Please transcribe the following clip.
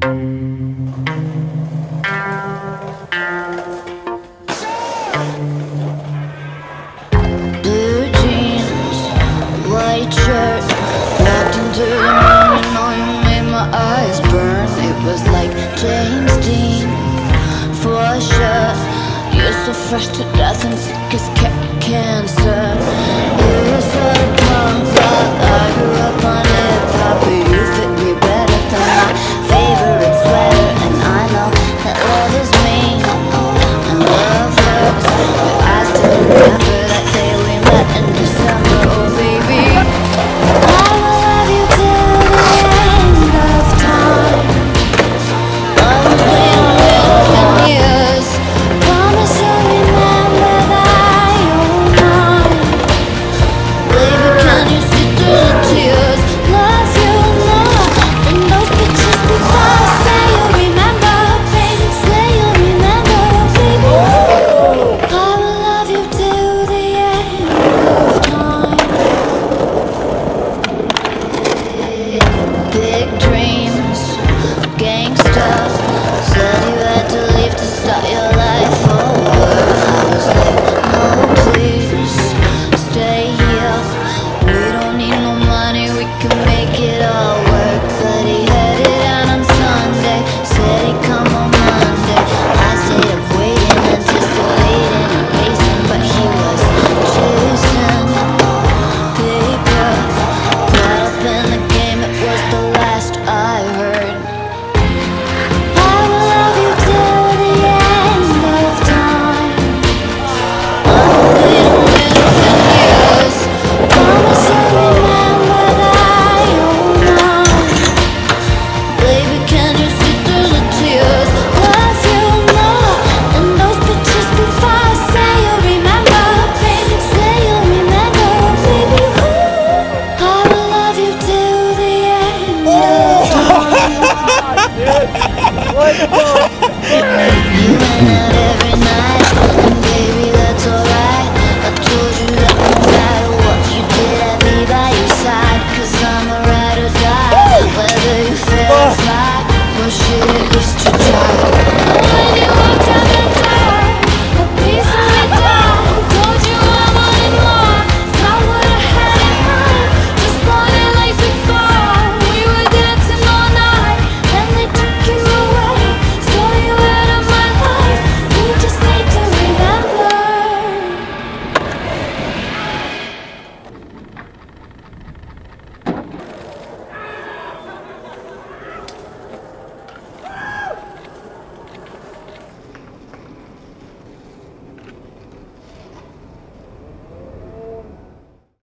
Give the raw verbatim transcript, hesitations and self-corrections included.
Blue jeans, white shirt, walked into the room, you know you made my eyes burn. It was like James Dean, for sure. You're so fresh to death and sick as ca cancer. You were so punk rock, I grew up on